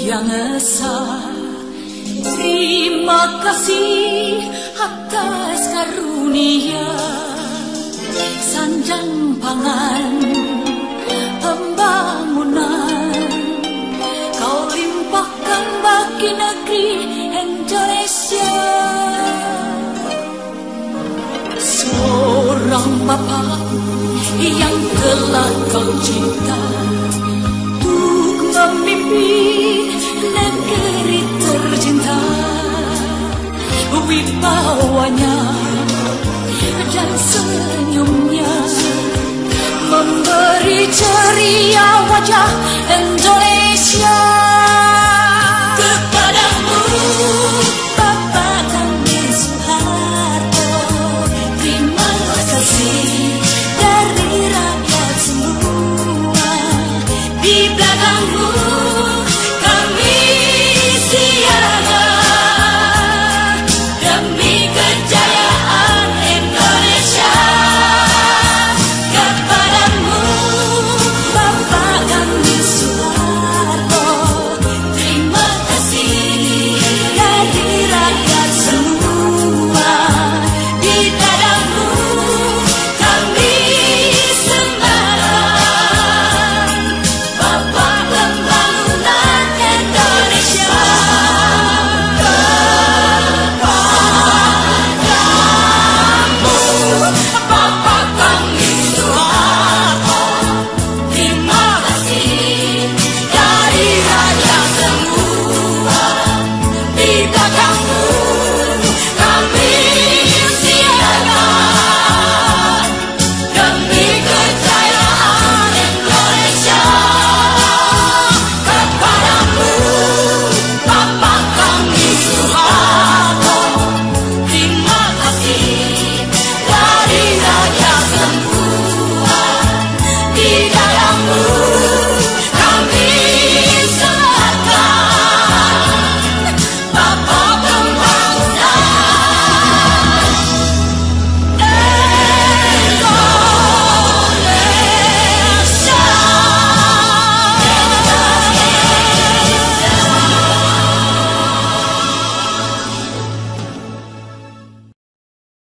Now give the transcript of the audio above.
yang esa. Terima kasih atas karunia sanjang pangan pembangunan kau limpahkan bagi negeri Indonesia. Seorang bapak yang telah kau cinta untuk memimpin negeri tercinta, wibawanya dan senyumnya memberi ceria wajah Indonesia.